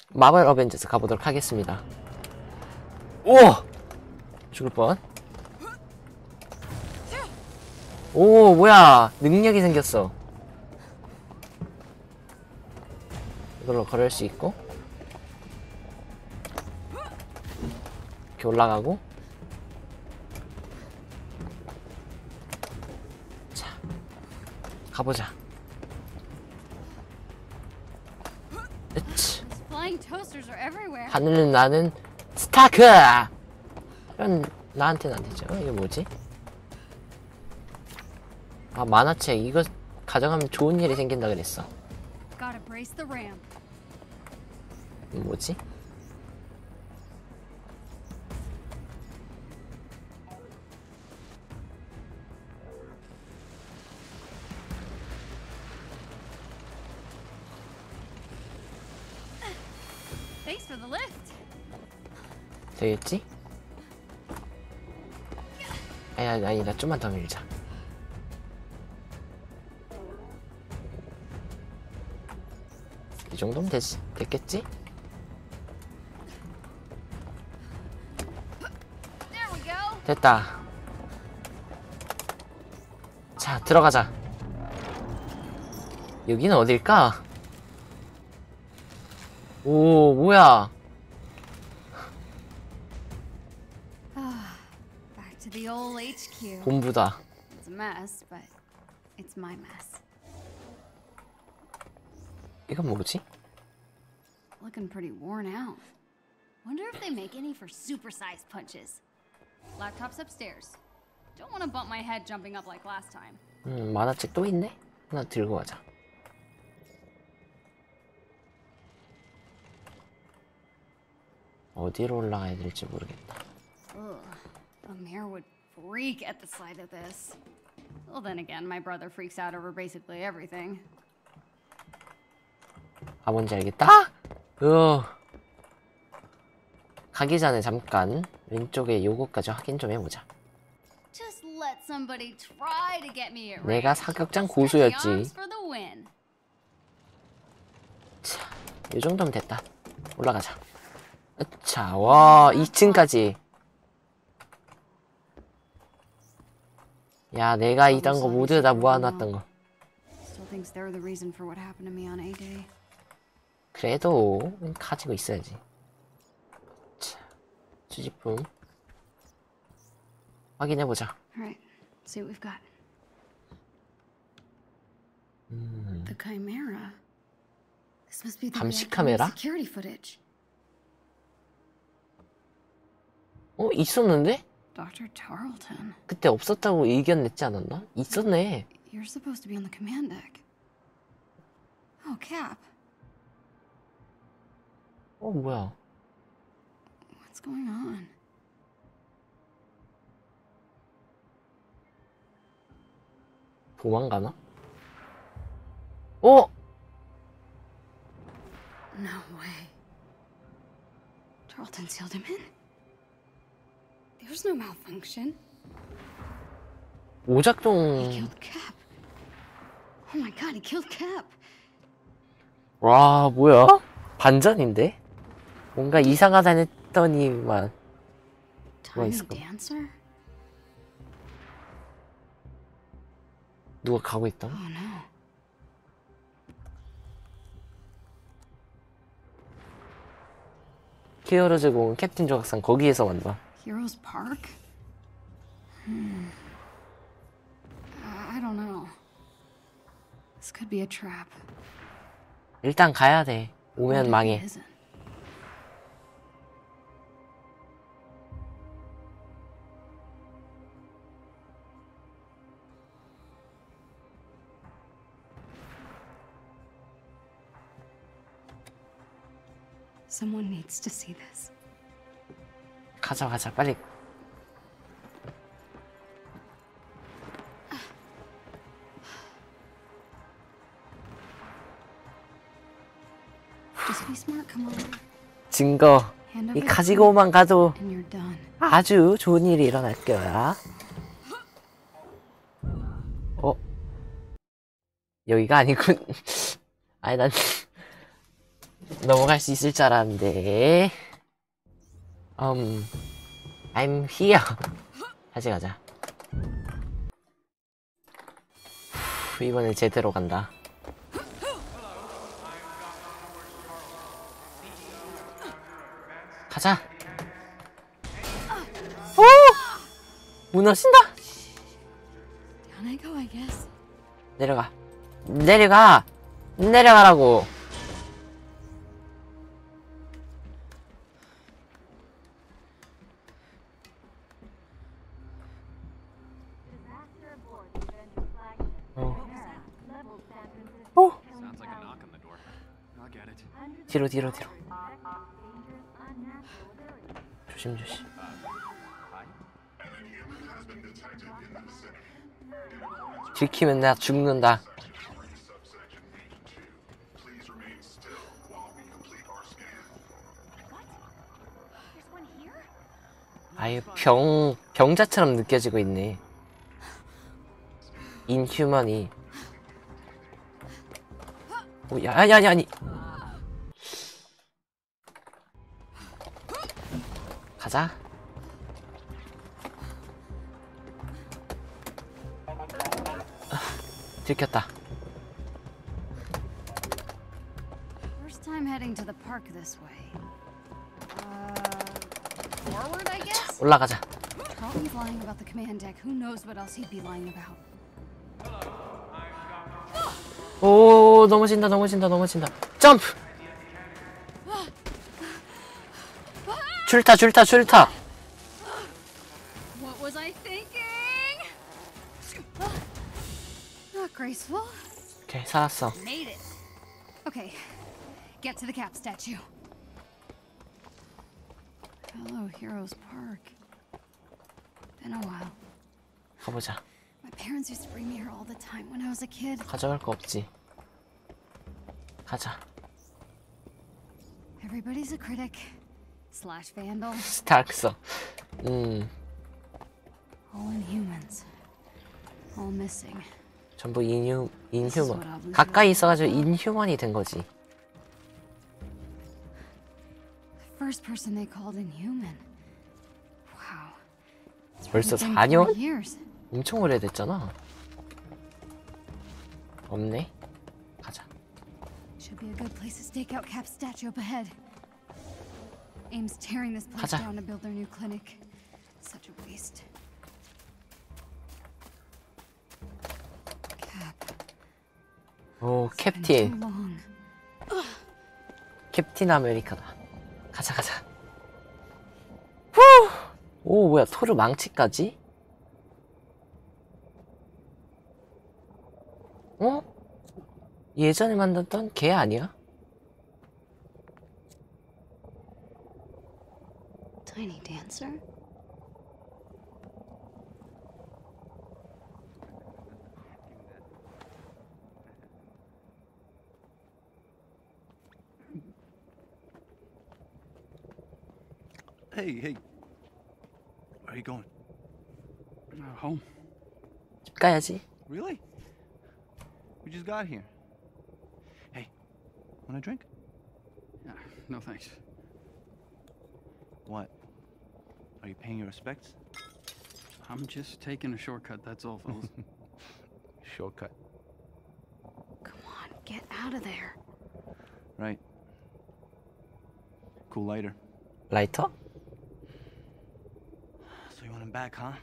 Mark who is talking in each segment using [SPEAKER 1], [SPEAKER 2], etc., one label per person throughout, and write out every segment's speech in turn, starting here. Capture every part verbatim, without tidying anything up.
[SPEAKER 1] 마블 어벤져스 가보도록 하겠습니다. 오! 죽을 뻔. 오, 뭐야. 능력이 생겼어. 이걸로 걸을 수 있고. 이렇게 올라가고. 자, 가보자. 으치. 하늘은 나는 스타크! 이런, 나한테는 안 되죠. 이게 뭐지? 아, 만화책. 이거 가져가면 좋은 일이 생긴다 그랬어. 이거 뭐지? 되겠지? 아니, 아니, 아니다. 좀만 더 밀자. 이 정도면 됐, 됐겠지? 됐다. 자, 들어가자. 여기는 어딜까? 오, 뭐야. 본부다. 이건 뭐지?
[SPEAKER 2] Looking pretty worn out. Wonder if they make any for supersized punches. Laptop's upstairs. Don't want to bump my head jumping up like last time.
[SPEAKER 1] 음, 만화책 또 있네? 하나 들고 가자. 어디로 올라가야 될지 모르겠다.
[SPEAKER 2] Ugh, a mayor would freak at the sight of this. Well, then again, my brother freaks out over basically everything.
[SPEAKER 1] 아, 뭔지 알겠다? 으. 가기 전에 잠깐 왼쪽에 요거까지 확인 좀 해보자. 내가 사격장 고수였지. 자, 이 정도면 됐다. 올라가자. 자, 와, 이 층까지. 야, 내가 이딴 거 모두 다 모아놨던 거. 그래도 가지고 있어야지. 자, 수집품 확인해보자. 음. 감시 카메라? 어? 있었는데?
[SPEAKER 2] Doctor Tarleton.
[SPEAKER 1] 그때 없었다고 의견 냈지 않았나? 있었네.
[SPEAKER 2] You're supposed to be on the command deck. Oh, Cap.
[SPEAKER 1] 어, 뭐야?
[SPEAKER 2] What's going on?
[SPEAKER 1] 도망가나? 어?
[SPEAKER 2] No way. Tarleton sealed him in? There's no malfunction.
[SPEAKER 1] 오작동.
[SPEAKER 2] He killed Cap. Oh my god, he killed Cap.
[SPEAKER 1] 와, 뭐야? 반전인데? 뭔가 이상하다 했더니만. 뭐가 있을까?
[SPEAKER 2] Dancer?
[SPEAKER 1] 누가 가고 있다?
[SPEAKER 2] Oh no.
[SPEAKER 1] 히어로즈 공 캡틴 조각상 거기에서 만나.
[SPEAKER 2] Heroes Park? Hmm. I don't know. This could be a trap.
[SPEAKER 1] 일단 가야 돼. 오면 망해.
[SPEAKER 2] Someone needs to see this.
[SPEAKER 1] 가자, 가자, 빨리.
[SPEAKER 2] Just be smart, come on.
[SPEAKER 1] 증거. 이 가지고만 가도 아주 좋은 일이 일어날 거야. 어? 여기가 아니군. 아니, 난 넘어갈 수 있을 줄 알았는데. 음, I'm here. 다시 가자. 후, 이번에 제대로 간다. 가자. 오! 무너진다.
[SPEAKER 2] Down I go, I guess.
[SPEAKER 1] 내려가. 내려가. 내려가라고. 어. 어.
[SPEAKER 3] Sounds like a knock on the door. I'll get it.
[SPEAKER 1] 뒤로 뒤로 뒤로. 조심 조심. 들키면 내가 죽는다. 아예 병 병자처럼 느껴지고 있네. 인휴먼이. 오, 야, 아니 아니 아니. 가자. 아, 들켰다.
[SPEAKER 2] First time heading to the park this way. Uh, forward, I guess?
[SPEAKER 1] 올라가자.
[SPEAKER 2] Carlton's lying about the command deck. Who knows what else he'd be lying about?
[SPEAKER 1] 오, 넘어진다 넘어진다 넘어진다. 점프. 줄타 줄타 줄타.
[SPEAKER 2] What was I thinking? Not graceful.
[SPEAKER 1] 오케이, 살았어.
[SPEAKER 2] Made it. Okay, get to the cap statue. Hello, Heroes Park. Been a while.
[SPEAKER 1] 가보자.
[SPEAKER 2] My parents used to bring me here all the time when I was a kid.
[SPEAKER 1] 가져갈 거 없지. 가자.
[SPEAKER 2] Everybody's a critic slash vandal.
[SPEAKER 1] 스타크서. 음,
[SPEAKER 2] All inhumans. All missing.
[SPEAKER 1] 전부 인휴 인휴먼. 가까이 있어가지고 인휴먼이 된 거지.
[SPEAKER 2] First person they called inhuman. Wow.
[SPEAKER 1] 벌써
[SPEAKER 2] It's been
[SPEAKER 1] 사 년?
[SPEAKER 2] four years.
[SPEAKER 1] 엄청 오래됐잖아. 없네. 가자.
[SPEAKER 2] Should be a good place to stake out Cap's statue up ahead. Aim's tearing this place
[SPEAKER 1] 가자.
[SPEAKER 2] down to build their new clinic. Such a waste. Cap.
[SPEAKER 1] 오,
[SPEAKER 2] It's been
[SPEAKER 1] 캡틴.
[SPEAKER 2] too long.
[SPEAKER 1] 캡틴 아메리카다. 가자 가자. 후! 오, 뭐야, 토르 망치까지? 어? 예전에 만났던 걔 아니야?
[SPEAKER 2] Tiny dancer?
[SPEAKER 3] Hey, hey. Where are you going? Uh, home.
[SPEAKER 1] 집 가야지.
[SPEAKER 3] Really? We just got here. Hey, want a drink?
[SPEAKER 4] Uh, no thanks.
[SPEAKER 3] What? Are you paying your respects?
[SPEAKER 4] I'm just taking a shortcut, that's all, fellas.
[SPEAKER 3] Shortcut.
[SPEAKER 2] Come on, get out of there.
[SPEAKER 3] Right. Cool lighter.
[SPEAKER 1] 라이터?
[SPEAKER 3] So you want him back, huh?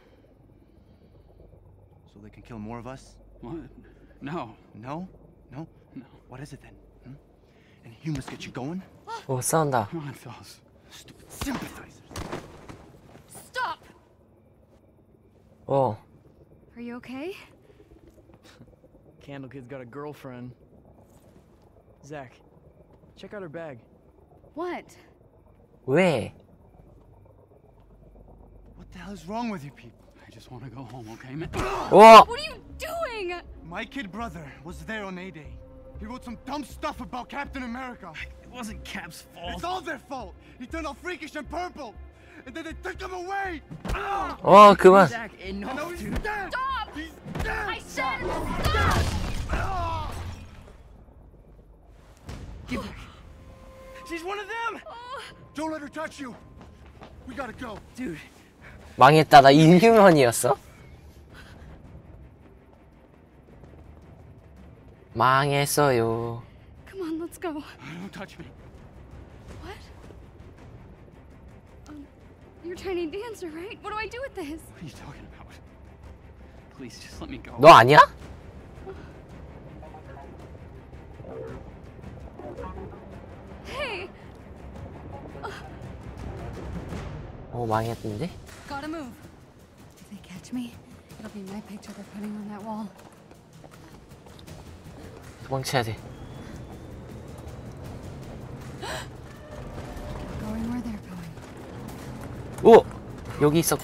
[SPEAKER 3] So they can kill more of us?
[SPEAKER 4] What? No.
[SPEAKER 3] No? No?
[SPEAKER 4] No.
[SPEAKER 3] What is it then? Hmm? And humans get you going?
[SPEAKER 1] 오, 싸운다.
[SPEAKER 4] Come on, fellas.
[SPEAKER 3] Stupid sympathizers.
[SPEAKER 2] Stop!
[SPEAKER 1] 오,
[SPEAKER 2] Are you okay?
[SPEAKER 5] Candle Kid's got a girlfriend. Zach, check out her bag.
[SPEAKER 2] What?
[SPEAKER 1] 왜?
[SPEAKER 3] What the hell is wrong with you people?
[SPEAKER 4] I just want to go home, okay, man?
[SPEAKER 1] 오!
[SPEAKER 2] What are you doing?
[SPEAKER 3] My kid brother was there on A-Day. He wrote some dumb stuff about Captain America.
[SPEAKER 4] It wasn't Cap's fault.
[SPEAKER 3] It's all their fault. He turned all freakish and purple. And then they took him away.
[SPEAKER 1] 어, 그만.
[SPEAKER 5] Zach,
[SPEAKER 3] And now
[SPEAKER 5] enough,
[SPEAKER 3] he's
[SPEAKER 5] dude.
[SPEAKER 3] dead.
[SPEAKER 2] Stop!
[SPEAKER 3] He's dead.
[SPEAKER 2] I said stop!
[SPEAKER 3] Ah!
[SPEAKER 5] Get back. She's one of them!
[SPEAKER 6] Don't let her touch you. We gotta go.
[SPEAKER 5] Dude,
[SPEAKER 1] 망했다. 나 인휴먼이었어? 망했어요.
[SPEAKER 2] Come on, let's go.
[SPEAKER 4] Don't touch me.
[SPEAKER 2] What? Um, you're tiny dancer, right? What do I do with this?
[SPEAKER 4] What are you talking about? Please, just let me go.
[SPEAKER 1] 너 아니야?
[SPEAKER 2] Hey!
[SPEAKER 1] 어, 망했는데?
[SPEAKER 2] Gotta move. If they catch me, it'll be my picture they're putting on that wall.
[SPEAKER 1] 도망쳐야 돼.
[SPEAKER 2] Going where they're going.
[SPEAKER 1] 오! 여기 있어.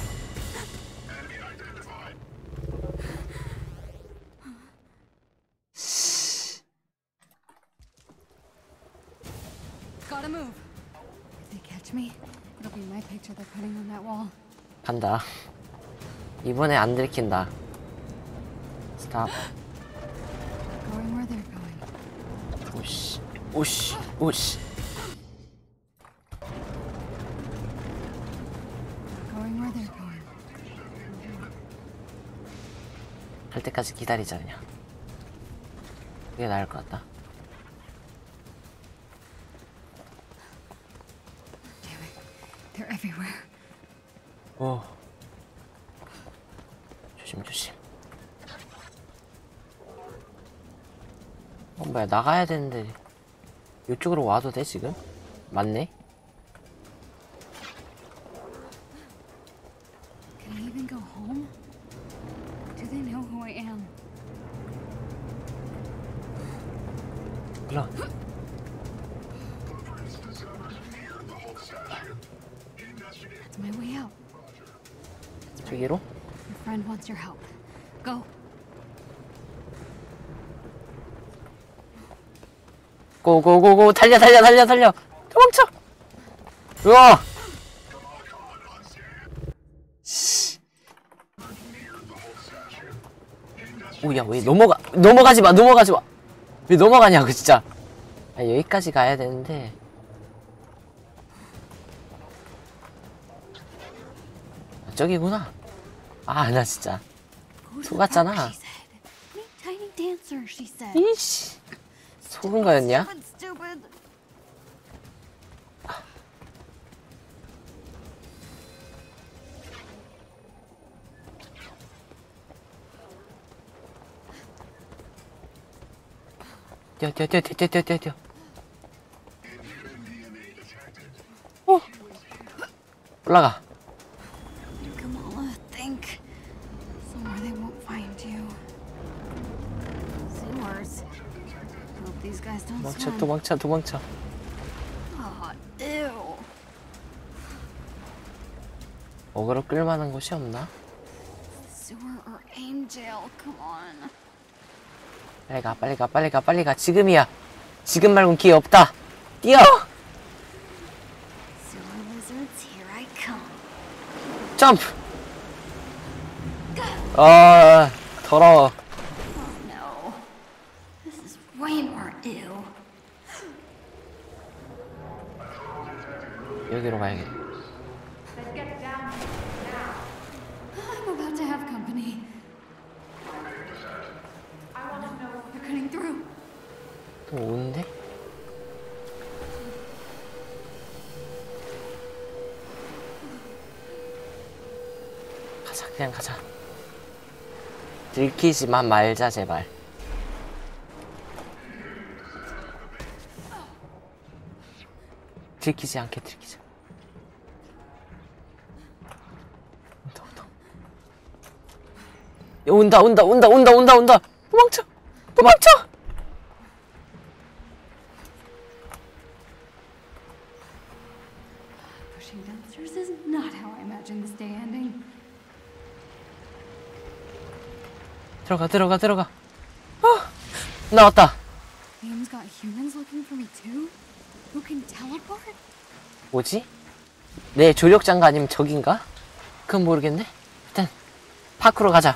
[SPEAKER 2] Gotta move. If they catch me, it'll be my picture they're putting on that wall.
[SPEAKER 1] 간다. 이번에 안 들킨다. 스탑.
[SPEAKER 2] Going where they're going.
[SPEAKER 1] 오씨. 오씨. 오씨.
[SPEAKER 2] Going where they're going.
[SPEAKER 1] 갈 때까지 기다리자 그냥. 그게 나을 것 같다.
[SPEAKER 2] Damn it. They're everywhere.
[SPEAKER 1] 오. 조심 조심. 어 뭐야 나가야 되는데 이쪽으로 와도 돼 지금? 맞네?
[SPEAKER 2] Can I even go home? Do they know who I am?
[SPEAKER 1] 일로 와.
[SPEAKER 2] That's my way out.
[SPEAKER 1] 저기로?
[SPEAKER 2] Your friend wants your help. Go.
[SPEAKER 1] 고고고고 달려 달려 달려 달려 도망쳐. 우와. 오야 왜 넘어가 넘어가지 마 넘어가지 마. 왜 넘어가냐고 진짜. 아, 여기까지 가야 되는데. 아, 저기구나. 아 나 진짜
[SPEAKER 2] Go to the
[SPEAKER 1] 속았잖아.
[SPEAKER 2] park, she said. Meet tiny dancer, she said.
[SPEAKER 1] 이씨 속은 거였냐?
[SPEAKER 2] Stupid, stupid.
[SPEAKER 1] 뛰어 뛰어 뛰어 뛰어 뛰어 뛰어 뛰어. 어 올라가.
[SPEAKER 2] Kamala, think. Somewhere they won't find you. Sewers. Hope these guys don't
[SPEAKER 1] 도망쳐
[SPEAKER 2] swim.
[SPEAKER 1] 도망쳐 도망쳐.
[SPEAKER 2] Oh, ew.
[SPEAKER 1] 어그로 끌만한 곳이 없나?
[SPEAKER 2] Sewer or aim jail, come on.
[SPEAKER 1] 빨리 가 빨리 가 빨리 가 빨리 가 지금이야. 지금 말곤 기회 없다. 뛰어.
[SPEAKER 2] Sewer lizards, here I come.
[SPEAKER 1] 점프. 아 더러워.
[SPEAKER 2] Oh no. This is way more ew.
[SPEAKER 1] 여기로 가야겠다.
[SPEAKER 2] I'm about to have company. They're cutting through.
[SPEAKER 1] 또 오는데? 가자 그냥 가자. 들키지만 말자 제발. 들키지 않게 들키자. 온다 온다. 야, 온다 온다 온다 온다 온다 온다. 도망쳐 도망쳐.
[SPEAKER 2] Pushing downstairs is not how I imagined this day ending.
[SPEAKER 1] 들어가 들어가 들어가. 어 나왔다.
[SPEAKER 2] Liam's got humans looking for me too? Who can teleport?
[SPEAKER 1] 뭐지? 내 조력장가 아니면 적인가? 그건 모르겠네. 일단 파크로 가자.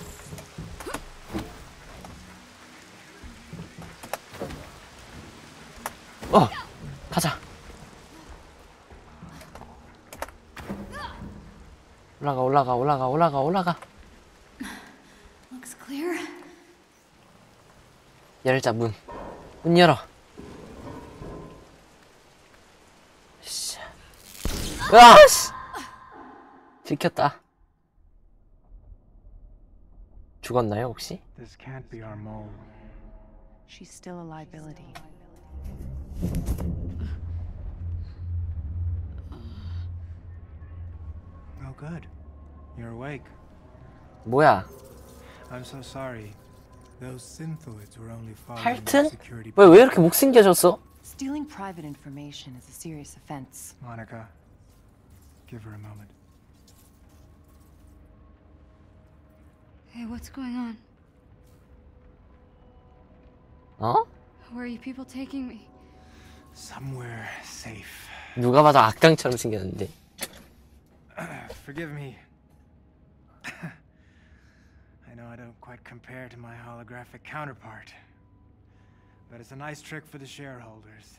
[SPEAKER 1] 어 가자. 올라가 올라가 올라가 올라가 올라가.
[SPEAKER 2] Looks clear.
[SPEAKER 1] 열자 문. 문 열어. 씨. 으아 씨. 들켰다. 죽었나요 혹시?
[SPEAKER 3] This can't be our mole.
[SPEAKER 7] She's still a liability.
[SPEAKER 3] Oh, good. You're awake.
[SPEAKER 1] 뭐야?
[SPEAKER 6] I'm so sorry. Those synthoids were only following
[SPEAKER 1] 할튼?
[SPEAKER 6] security.
[SPEAKER 1] 왜 왜 이렇게 목 숨겨졌어?
[SPEAKER 7] Stealing private information is a serious offense.
[SPEAKER 3] Monica, give her a moment.
[SPEAKER 2] Hey, what's going on?
[SPEAKER 1] 어?
[SPEAKER 2] Where are you people taking me?
[SPEAKER 3] Somewhere safe.
[SPEAKER 1] 누가 봐도 악당처럼 생겼는데.
[SPEAKER 3] Forgive me. I know I don't quite compare to my holographic counterpart, but it's a nice trick for the shareholders.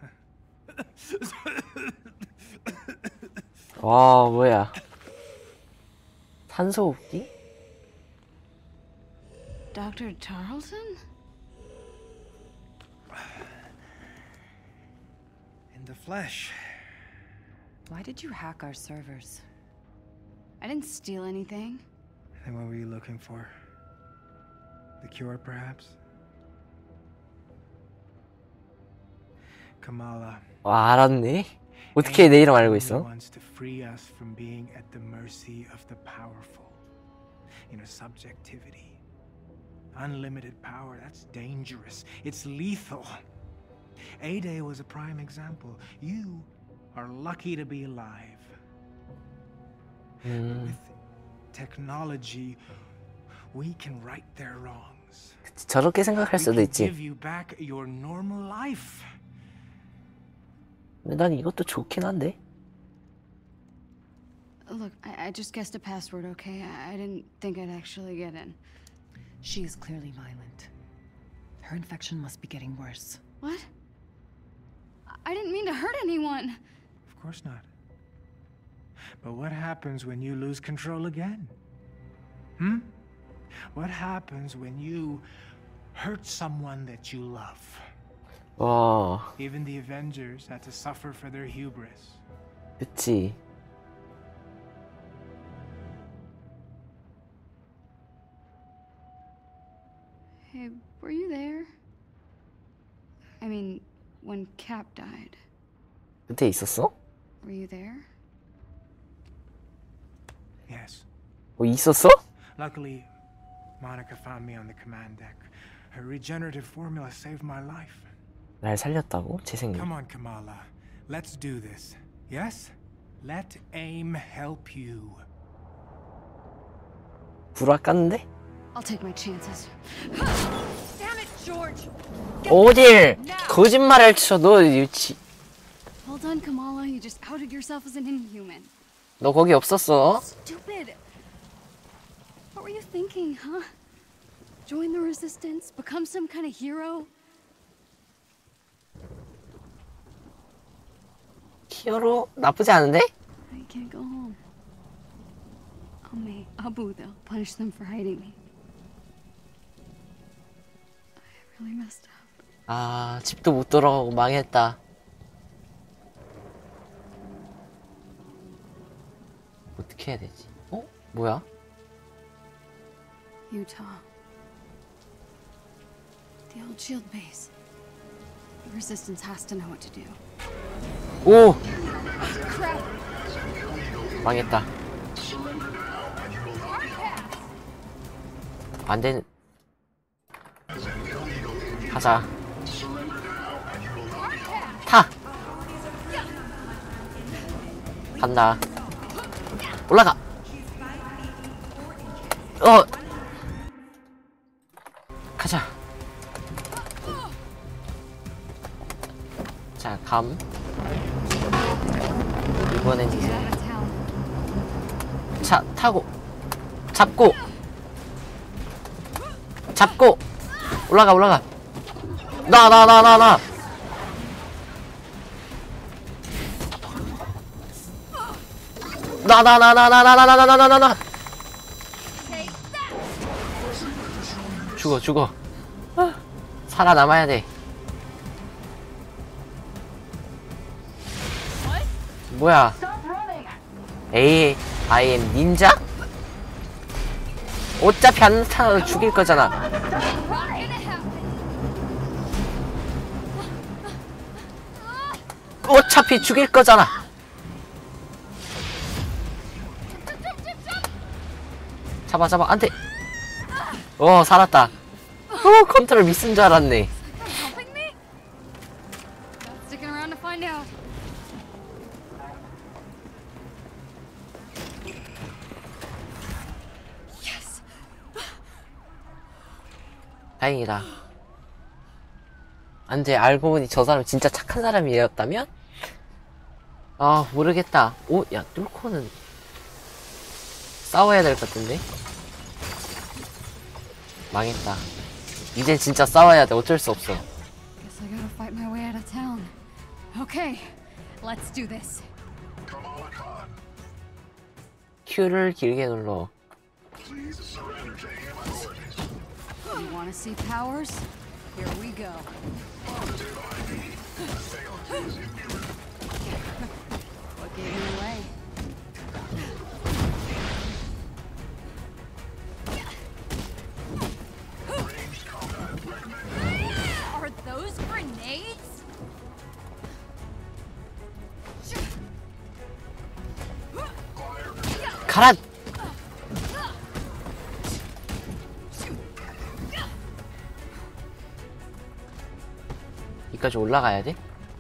[SPEAKER 1] 와 뭐야? 산소호흡기?
[SPEAKER 2] Doctor Tarleton?
[SPEAKER 3] In the flesh.
[SPEAKER 7] Why did you hack our servers?
[SPEAKER 2] I didn't steal anything.
[SPEAKER 3] Then what were you looking for? The cure, perhaps? Kamala.
[SPEAKER 1] 와 알았네. 어떻게 내 이름 알고 있어?
[SPEAKER 3] wants to free us from being at the mercy of the powerful. You know, subjectivity. Unlimited power, that's dangerous. It's lethal. A-Day was a prime example. You are lucky to be alive.
[SPEAKER 1] 음,
[SPEAKER 3] With technology, we can right their wrongs.
[SPEAKER 1] 저렇게 생각할
[SPEAKER 3] We
[SPEAKER 1] 수도
[SPEAKER 3] can
[SPEAKER 1] 있지.
[SPEAKER 3] give you back your normal life.
[SPEAKER 1] 근데 난 이것도 좋긴 한데.
[SPEAKER 2] Look, I, I just guessed a password, okay? I, I didn't think I'd actually get in.
[SPEAKER 7] She is clearly violent. Her infection must be getting worse.
[SPEAKER 2] What? I- I didn't mean to hurt anyone.
[SPEAKER 3] Of course not. But what happens when you lose control again? Hmm? What happens when you hurt someone that you love?
[SPEAKER 1] 와,
[SPEAKER 3] Even the Avengers had to suffer for their hubris.
[SPEAKER 1] 그치.
[SPEAKER 2] Hey, were you there? I mean, when Cap died,
[SPEAKER 1] 그때 있었어?
[SPEAKER 2] were you there?
[SPEAKER 3] Yes.
[SPEAKER 1] 뭐 있었어?
[SPEAKER 3] Luckily, Monica found me on the command deck. Her regenerative formula saved my life.
[SPEAKER 1] 날 살렸다고? 재생님.
[SPEAKER 3] Come on, Kamala. Let's do this. Yes? Let AIM help you.
[SPEAKER 1] 불화 깠는데?
[SPEAKER 2] I'll take my chances.
[SPEAKER 7] Damn it, George!
[SPEAKER 1] 어딜 거짓말을 쳐. 너 유치.
[SPEAKER 2] Well done, Kamala. You just outed yourself as an inhuman.
[SPEAKER 1] 너 거기 없었어.
[SPEAKER 2] Stupid. What were you thinking, huh? Join the resistance? Become some kind of hero?
[SPEAKER 1] 히어로 나쁘지 않은데?
[SPEAKER 2] I can't go home. Ame, Abu, they'll punish them for hiding me. I really messed up.
[SPEAKER 1] 아, 집도 못 돌아가고 망했다. 어떻게 해야 되지? 어? 뭐야?
[SPEAKER 2] Utah. The old shield base. The resistance has to know what to do.
[SPEAKER 1] 오!
[SPEAKER 2] Crap!
[SPEAKER 1] 망했다. 안 되는. 가자. 타! 간다. 올라가! 어! 가자. 자, 감. 이번엔
[SPEAKER 2] Get
[SPEAKER 1] 이제
[SPEAKER 2] out of town.
[SPEAKER 1] 차 타고 잡고 잡고 올라가 올라가 나 나 나 나 나 나 나 나 나 나 나 나 나 나 나 나 나 죽어 죽어. 살아남아야 돼. 뭐야? 에이, I am 닌자? 어차피 안 나타나도 죽일 거잖아. 어차피 죽일 거잖아. 잡아 잡아 안돼. 어 살았다. 어 컨트롤 미스인 줄 알았네.
[SPEAKER 2] Helping me? Sticking around to find out. Yes.
[SPEAKER 1] 다행이다. 안돼. 알고 보니 저 사람 진짜 착한 사람이었다면? 아 모르겠다. 오, 야 뚫고는 싸워야 될 것 같은데? 망했다. 이젠 진짜 싸워야 돼. 어쩔 수 없어.
[SPEAKER 2] Guess I gotta fight my way out of town. Okay, let's do this.
[SPEAKER 1] Q를 길게 눌러.
[SPEAKER 2] You wanna see powers? Here we go. What gave me away? Are those grenades?
[SPEAKER 1] 가라! 여기까지 올라가야 돼?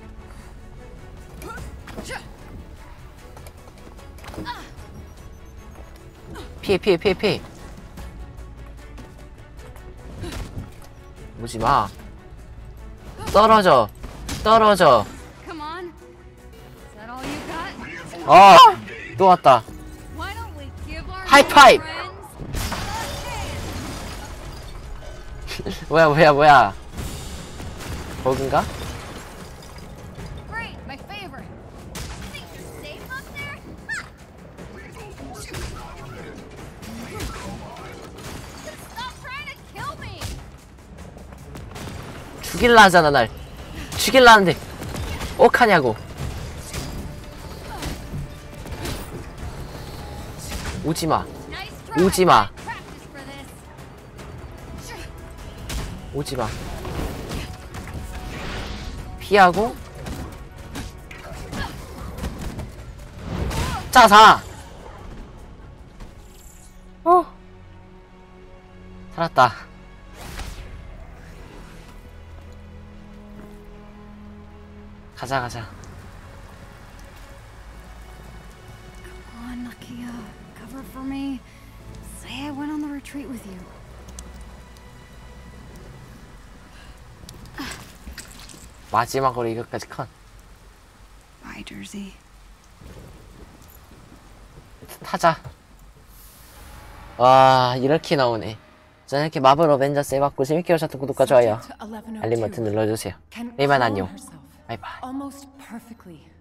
[SPEAKER 1] 피해 피해 피해 피해. 오지마. 떨어져 떨어져.
[SPEAKER 2] Come on. Is that all you got?
[SPEAKER 1] 아! 또 왔다.
[SPEAKER 2] Why don't we give our
[SPEAKER 1] 하이파이브!
[SPEAKER 2] friends?
[SPEAKER 1] 뭐야 뭐야 뭐야. 버그인가?
[SPEAKER 2] Great, my favorite. Think you're safe up there? Stop trying to kill me.
[SPEAKER 1] 죽일라 하잖아 날. 죽일라 하는데 억하냐고. 오지마.
[SPEAKER 2] Nice try.
[SPEAKER 1] 오지마.
[SPEAKER 2] Practice for this.
[SPEAKER 1] 오지마. 피하고 짜사. 어 살았다. 가자 가자.
[SPEAKER 2] Come on, Nakia. Cover for me. Say I went on the retreat with you.
[SPEAKER 1] 마지막으로 이것까지 컷.
[SPEAKER 2] Bye, Jersey.
[SPEAKER 1] 타자. 와 이렇게 나오네. 저는 이렇게 마블 어벤져스 해봤고 재밌게 보셨던 구독과 좋아요 알림 버튼 눌러주세요. 이만 안녕. 바이바이.
[SPEAKER 7] Almost perfectly.